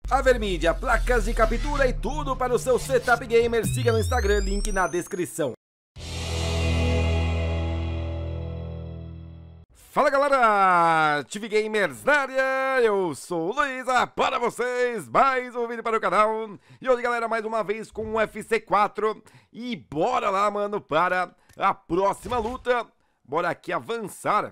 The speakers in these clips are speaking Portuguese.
Avermídia, placas de captura e tudo para o seu setup gamer. Siga no Instagram, link na descrição. Fala galera, TV Gamers na área, eu sou o Luísa, para vocês, mais um vídeo para o canal. E hoje galera, mais uma vez com o FC4. E bora lá mano, para a próxima luta. Bora aqui avançar.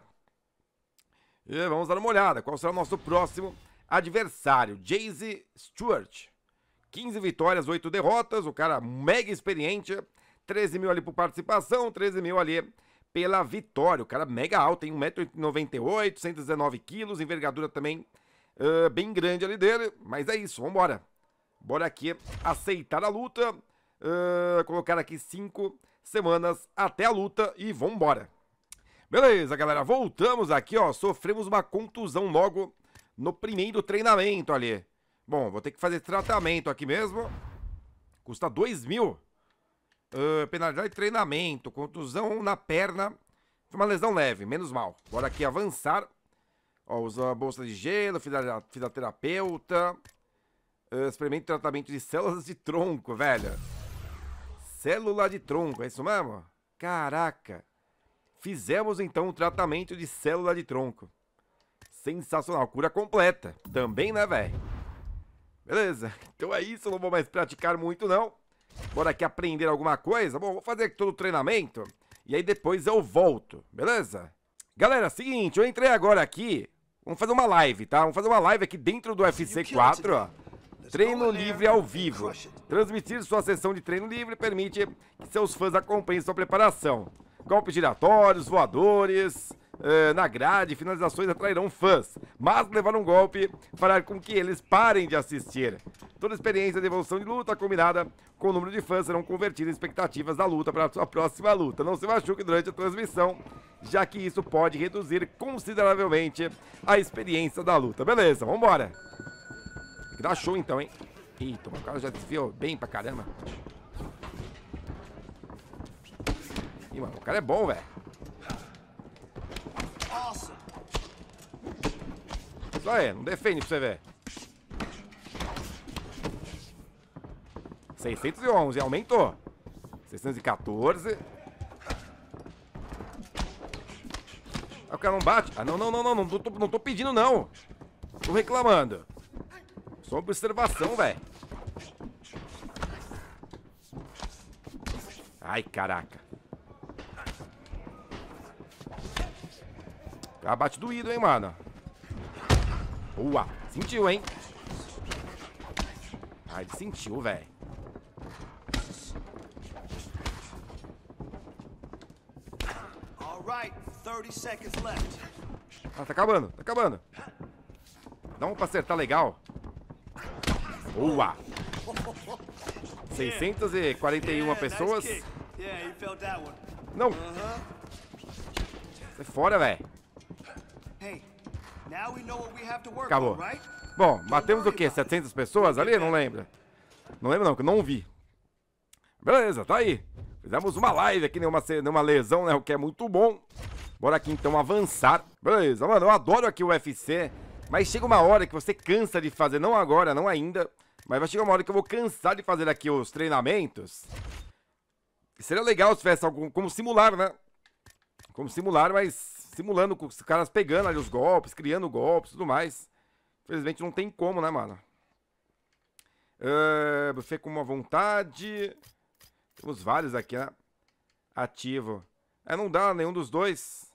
E vamos dar uma olhada, qual será o nosso próximo adversário. Jayce Stewart, 15 vitórias, 8 derrotas, o cara mega experiente. 13 mil ali por participação, 13 mil ali pela vitória. O cara mega alto, tem 1,98 m, 119 kg, envergadura também bem grande ali dele. Mas é isso, vambora. Bora aqui aceitar a luta, colocar aqui 5 semanas até a luta e vambora. Beleza, galera, voltamos aqui, ó, sofremos uma contusão logo no primeiro treinamento ali. Bom, vou ter que fazer tratamento aqui mesmo. Custa 2 mil. Penalidade de treinamento, contusão na perna. Foi uma lesão leve, menos mal. Bora aqui avançar. Ó, usa a bolsa de gelo, fisioterapeuta. Experimento tratamento de células de tronco, velho. Célula de tronco, é isso mesmo? Caraca. Fizemos então um tratamento de célula de tronco. Sensacional, cura completa. Também, né, velho? Beleza, então é isso, não vou mais praticar muito, não. Bora aqui aprender alguma coisa. Bom, vou fazer aqui todo o treinamento e aí depois eu volto, beleza? Galera, seguinte, eu entrei agora aqui. Vamos fazer uma live, tá? Vamos fazer uma live aqui dentro do FC4, ó. Treino livre ao vivo. Transmitir sua sessão de treino livre permite que seus fãs acompanhem sua preparação. Golpes giratórios, voadores, na grade, finalizações atrairão fãs, mas levar um golpe fará com que eles parem de assistir. Toda experiência de evolução de luta combinada com o número de fãs serão convertidas em expectativas da luta para a sua próxima luta. Não se machuque durante a transmissão, já que isso pode reduzir consideravelmente a experiência da luta. Beleza, vambora. Tem que dar show então, hein? Eita, o cara já desviou bem pra caramba. Ih, mano, o cara é bom, velho. Isso aí, não defende pra você ver. 611, aumentou. 614. O cara não bate. Ah, não tô pedindo, não. Tô reclamando. Só observação, velho. Ai, caraca. O cara bate doído, hein, mano. Boa, sentiu, hein? Ah, ele sentiu, velho. Ah, tá acabando, tá acabando. Dá um pra acertar legal. Boa. 641 pessoas. Não. Sai fora, velho. Acabou. Bom, matemos o quê? 700 pessoas ali? Não lembro. Não lembro não, que eu não vi. Beleza, tá aí. Fizemos uma live aqui, nenhuma lesão, né? O que é muito bom. Bora aqui então avançar. Beleza, mano, eu adoro aqui o UFC. Mas chega uma hora que você cansa de fazer. Não agora, não ainda. Mas vai chegar uma hora que eu vou cansar de fazer aqui os treinamentos. Seria legal se tivesse algum... Como simular, né? Como simular, mas... Simulando com os caras pegando ali os golpes, criando golpes e tudo mais. Infelizmente não tem como, né, mano? Buffet com uma vontade. Temos vários aqui, né? Ativo. Não dá nenhum dos dois.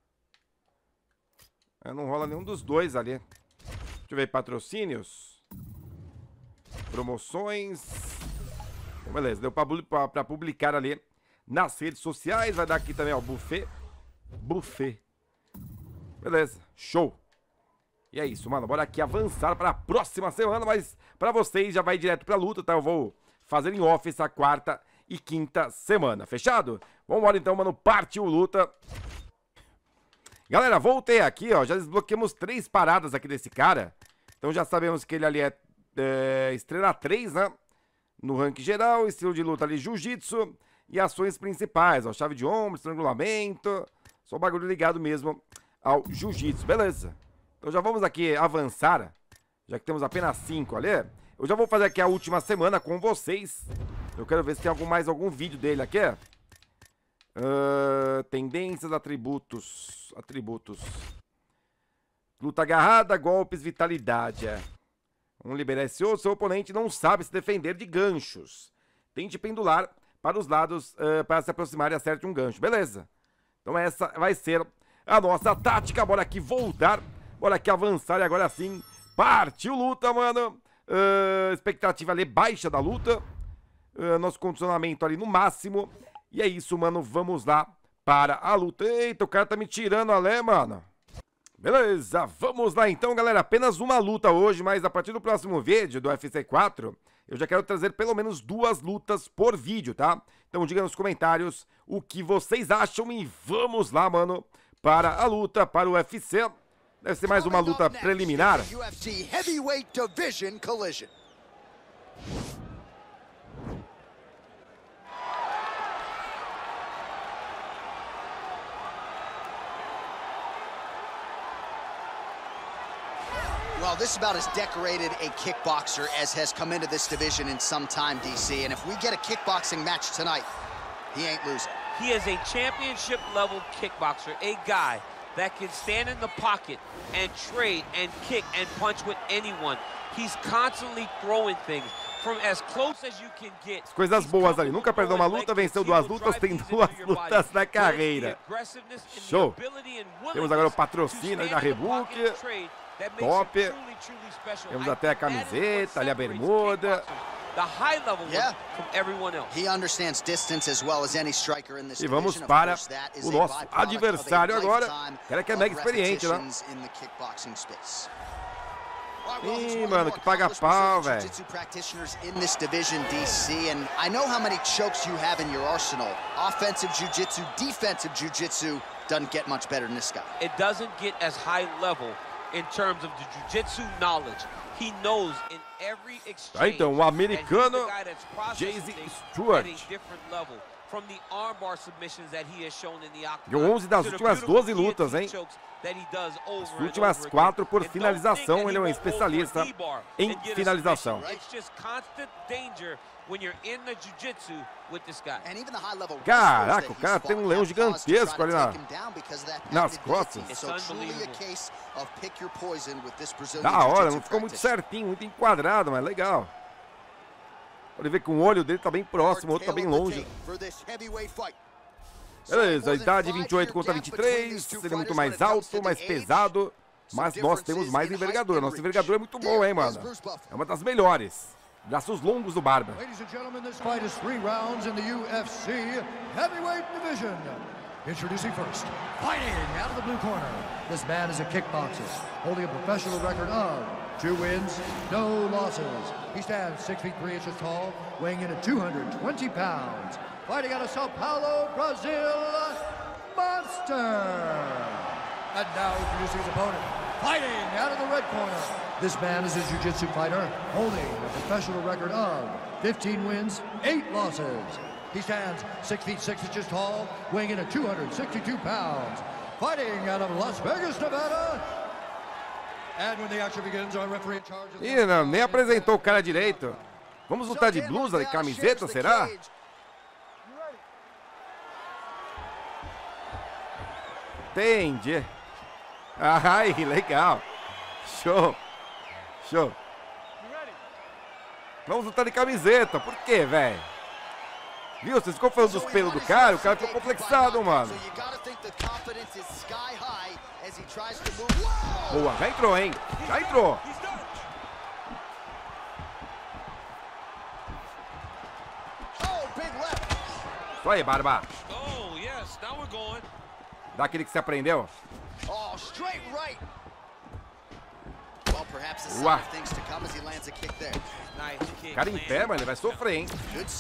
Não rola nenhum dos dois ali. Deixa eu ver, patrocínios. Promoções. Bom, beleza, deu pra publicar ali nas redes sociais. Vai dar aqui também, ó, buffet. Buffet. Beleza, show. E é isso, mano, bora aqui avançar para a próxima semana, mas para vocês já vai direto pra luta, tá? Eu vou fazer em off essa quarta e quinta semana, fechado? Vambora então, mano, partiu luta. Galera, voltei aqui, ó, já desbloqueamos 3 paradas aqui desse cara. Então já sabemos que ele ali é estrela 3, né? No ranking geral, estilo de luta ali, jiu-jitsu e ações principais, ó, chave de ombro, estrangulamento, só bagulho ligado mesmo ao jiu-jitsu, beleza. Então já vamos aqui avançar Já que temos apenas 5 ali. Eu já vou fazer aqui a última semana com vocês. Eu quero ver se tem mais algum vídeo dele aqui. Tendências, atributos. Luta agarrada, golpes, vitalidade. Vamos liberar esse outro. Seu oponente não sabe se defender de ganchos. Tente pendular para os lados para se aproximar e acerte um gancho. Beleza. Então essa vai ser a nossa tática. Bora aqui voltar. Bora aqui avançar e agora sim. Partiu luta, mano. Expectativa ali baixa da luta. Nosso condicionamento ali no máximo. E é isso, mano. Vamos lá para a luta. Eita, o cara tá me tirando ali, mano. Beleza, vamos lá então, galera. Apenas uma luta hoje, mas a partir do próximo vídeo do UFC 4, eu já quero trazer pelo menos 2 lutas por vídeo, tá? Então diga nos comentários o que vocês acham e vamos lá, mano, para a luta, para o UFC. Deve ser mais uma luta preliminar. UFC Heavyweight Division Collision. Well, this is about as decorated a kickboxer as has come into this division in some time, DC. And if we get a kickboxing match tonight, he ain't losing. He is a championship-level kickboxer, a guy that can stand in the pocket and trade and kick and punch with anyone. He's constantly throwing things from as close as you can get. Coisas boas ali. Nunca perdeu uma luta, venceu 2 lutas, tem 2 lutas na carreira. Show. Temos agora o patrocínio aí da Reebok. Top. Temos até a camiseta, ali a bermuda. E vamos para o nosso adversário agora. Cara que é mega experiente, né? Ih, mano, que paga pau, velho. Jiu-jitsu practitioners in this division, DC, and I know how many chokes you have in your arsenal. Offensive jiu-jitsu, defensive jiu-jitsu doesn't get much better than this guy. It doesn't get as high level in terms of the jiu-jitsu knowledge. He knows in every exchange. Então, o americano Jason Stewart. Deu 11 das últimas 12 lutas, hein? As últimas 4 por finalização. Ele é um especialista em finalização. Caraca, o cara tem um leão gigantesco ali nas costas. Da hora, não ficou muito certinho, muito enquadrado, mas legal. Pode ver que um olho dele tá bem próximo, o outro tá bem longe. Beleza, a idade 28 contra 23, ele é muito mais alto, mais pesado, mas nós temos mais envergadura. Nossa envergadura é muito boa, hein, mano? É uma das melhores. Braços longos do Barba. Ladies and gentlemen, this fight is 3 rounds in the UFC Heavyweight Division. Introducing first, fighting out of the blue corner. This man is a kickboxer, holding a professional record of 2 wins, no losses. He stands 6 feet 3 inches tall, weighing in at 220 pounds. Fighting out of Sao Paulo, Brazil, Monster. And now introducing his opponent, fighting out of the red corner. This man is a jiu-jitsu fighter, holding a professional record of 15 wins, 8 losses. He stands 6 feet 6 inches tall, weighing in at 262 pounds. Fighting out of Las Vegas, Nevada. And when the action begins, our referee in charge of... Ih, não, nem apresentou o cara direito. Vamos lutar de blusa, de camiseta, será? Entendi. Ai, legal. Show. Show. Vamos lutar de camiseta. Por quê, velho? Viu? Vocês ficam falando dos pelos do cara, o cara ficou complexado, mano. Boa, já entrou, hein? Já entrou. Isso aí, Barba. Dá aquele que você aprendeu. Uau. Cara em pé, mano, ele vai sofrer, hein?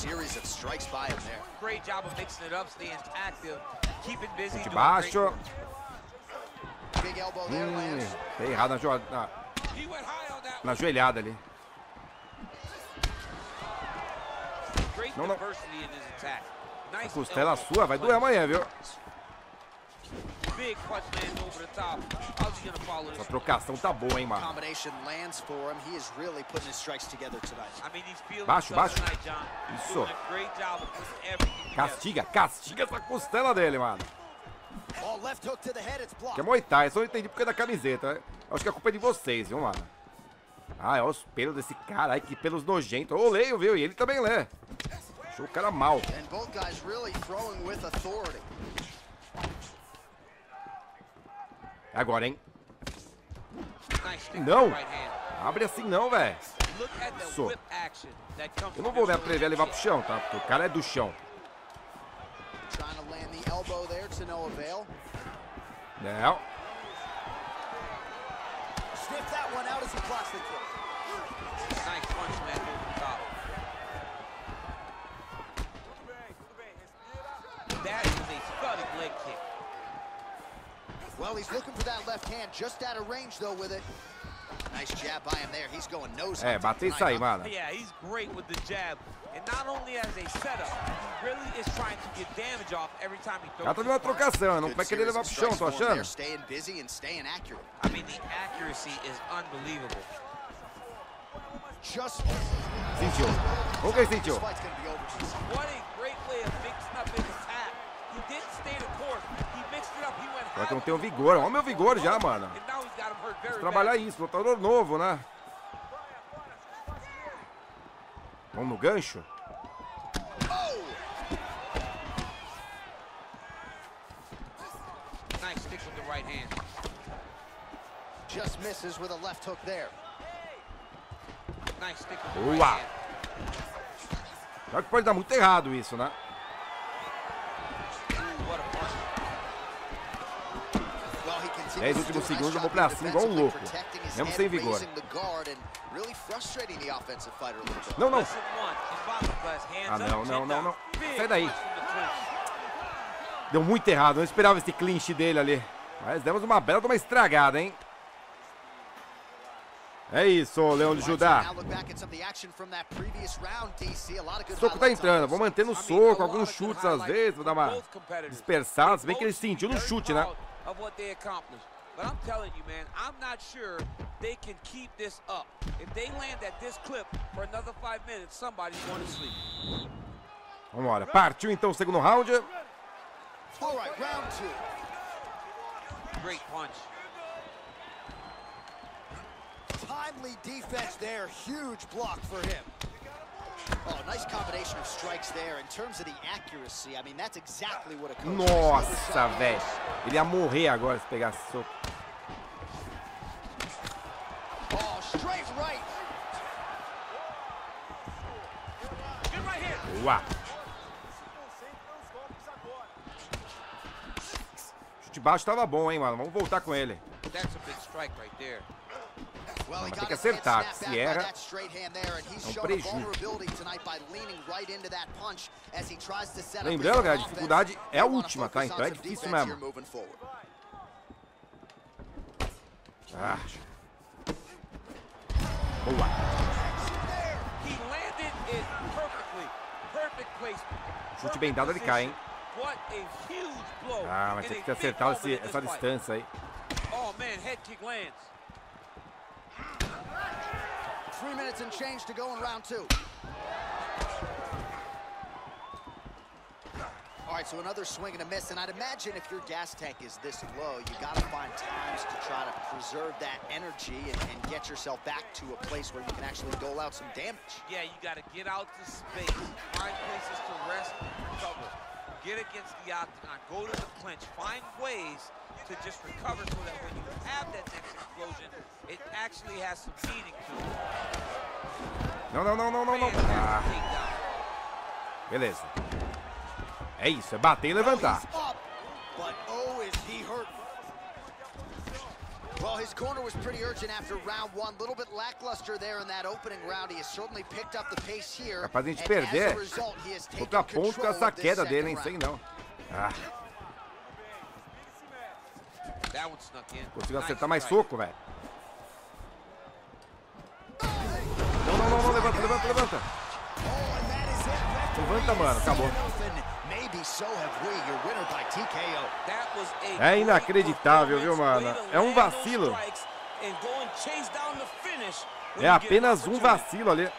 De baixo. Tem errado na joelhada ali. Não, não. A costela sua vai doer amanhã, viu? big punch lands over the top. How's he gonna follow Essa this? trocação tá boa, hein, mano. Combination lands for him. He is really putting his strikes together tonight. I mean, he's feeling Baixo, himself baixo. tonight, John. He's Isso. doing a great job of putting everything together. Castiga essa costela dele, mano. Oh, left hook to the head, it's blocked. Que é Muay Thai, só não entendi porque da camiseta. Né? Acho que a culpa é de vocês, viu, mano? Ah, olha os pelos desse cara. Ai, que pelos nojentos. Eu leio, viu? E ele também lê. Achou o cara mal. And both guys really throwing with authority. Agora, hein? Nice stick Não. with the right hand. Abre assim não, velho. Look at the Isso. whip action that comes Eu não from vou me his atrever a levar pro chão, tá? Porque o cara é do chão. Trying to land the elbow there to no avail. Não. Sniff that one out as he blocks the kick. Nice punch land over the top. That is a stunning leg kick. Well, he's looking for that left hand, just out of range though with it. Nice jab by him there. He's going nose É, hunting bater isso tonight, aí, huh? mano. Yeah, he's great with the jab. And not only as a setup, he really is trying to get damage off every time he O cara throws tá his vendo uma punch. trocação, não Good vai querer series levar of pro chão, strikes tô for him there, achando? staying busy and staying accurate. I mean, the accuracy is unbelievable. Just Sentiu. O que ele sentiu? this fight's gonna be over. What a great way of mixing up his attack. He didn't stay the course. He mixed it up. He went Só que eu não high. tenho vigor. Olha o meu vigor já, mano. And now he's got him hurt very Trabalhar bad. isso, lutador novo, né? Vamos no gancho? Oh! Nice stick with the right hand. Just misses with a left hook there. Nice stick with the right Boa! hand. Só que pode dar muito errado isso, né? Ooh, what a punch. Well, he continues 10 to últimos do a nice segundos eu vou job pra here cima igual um defensively, louco. protecting his Mesmo head, sem vigor. raising the guard, and really frustrating the offensive fighter a little bit. Não, não. Lesson one, in boxing class, hands Ah, up, não, chin não, não, down. não. Big Sai daí. punch from the clinch. Deu muito errado. Eu não esperava esse clinch dele ali. Mas demos uma bela de uma estragada, hein? É isso, Leão de Judá. Now look back at some of the action from that previous round, DC. A lot of good Soco tá highlights on entrando. this. Vou manter no I mean, soco, a alguns lot of good chutes às highlights vezes. Vou dar from uma both competitors. dispersada. Se bem que ele Both sentiu no very chute, né? proud of what they accomplished. But I'm telling you, man, I'm not sure they can keep this up. If they land at this clip for another 5 minutes, somebody's going to sleep. Vambora. Partiu então o segundo round. All right, round two. Great punch. Timely defense there. Huge block for him. Oh, nice combination of strikes there. In terms of the accuracy, I mean, that's exactly what a coach Nossa, velho. Ele ia morrer agora se pegasse soco. Oh, straight right. Good right here. Boa. Chute baixo tava bom, hein, mano. Vamos voltar com ele. That's a big strike right there. Well, he Mas got tem que his head acertar. snapped Se back by erra, that straight hand there, and he's é um shown a prejuízo. vulnerability tonight by leaning right into that punch as he tries to set up Lembrando, his galera, a offense. dificuldade é a They wanna última, tá? focus Então é on some difícil defense mesmo. here moving forward. Ah. Boa. He landed it perfectly. Perfect placement. Chute bem dado, ele cai, hein? What a huge blow. Ah, mas in tinha a que ter big acertado moment in essa this fight. distância aí. Oh man, head kick lands. 3 minutes and change to go in round two. All right, so another swing and a miss, and I'd imagine if your gas tank is this low, you got to find times to try to preserve that energy and get yourself back to a place where you can actually dole out some damage. Yeah, you got to get out to space, find places to rest and recover. Get against the octagon, go to the clinch, find ways to just recover so that when you have that next explosion, it actually has some meaning to it. Não, não, não, não, não, não. Ah, Fantastic takedown. beleza. É isso, é bater e levantar. He's up, but oh, is he hurt. Well, his corner was pretty urgent after round one. A little bit lackluster there in that opening round. He has certainly picked up the pace here. Capaz de a gente and as perder. a result, he has taken Outra ponto com control essa of this queda second dele, hein? round. Sei não. Ah, That one snuck in. consigo Nice acertar mais strike. soco, velho. Não, não, não, não, levanta, levanta, levanta. Oh, and that is it. Levanta, mano, acabou. Maybe É inacreditável, viu, mano? É um vacilo. É apenas um vacilo ali.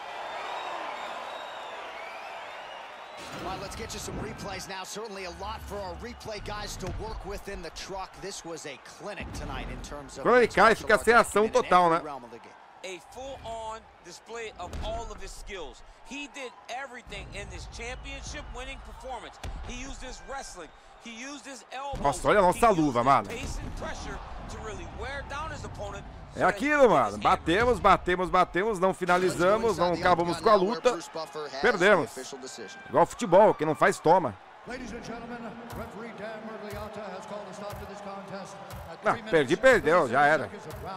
Let's get you some replays now. Certainly a lot for our replay guys to work with in the truck. This was a clinic tonight in terms of. Quando ele cai, fica sem ação total, né? A full-on display of all of his skills. He did everything in this championship-winning performance. He used his wrestling. He used his elbows. Nossa, olha a nossa luva, mano. É aquilo, mano. Batemos, batemos, batemos, não finalizamos, não acabamos com a luta. Perdemos. Igual futebol, quem não faz, toma. Não, perdi, perdeu, já era.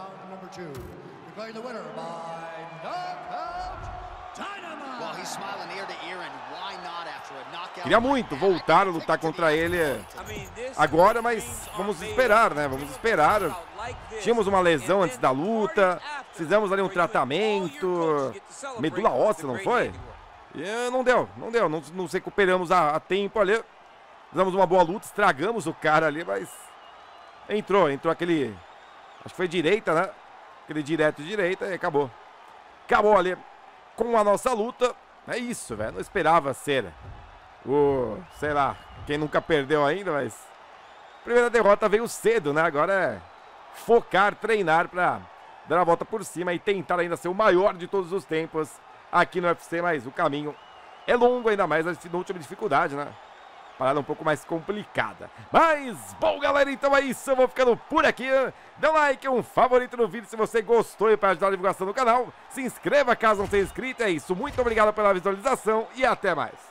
Queria muito voltar a lutar contra ele agora, mas vamos esperar, né? Vamos esperar. Tínhamos uma lesão antes da luta, fizemos ali um tratamento, medula óssea, não foi? E não deu, não nos recuperamos a tempo ali. Fizemos uma boa luta, estragamos o cara ali, mas entrou aquele, acho que foi direita, né? Aquele direita e acabou. Acabou ali com a nossa luta. É isso, velho. Não esperava ser sei lá, quem nunca perdeu ainda, mas a primeira derrota veio cedo, né? Agora é focar, treinar pra dar a volta por cima e tentar ainda ser o maior de todos os tempos aqui no UFC, mas o caminho é longo, ainda mais na última dificuldade, né? Parada um pouco mais complicada. Mas, bom, galera, então é isso. Eu vou ficando por aqui. Dá um like, um favorito no vídeo se você gostou e para ajudar a divulgação do canal. Se inscreva caso não seja inscrito. É isso. Muito obrigado pela visualização e até mais.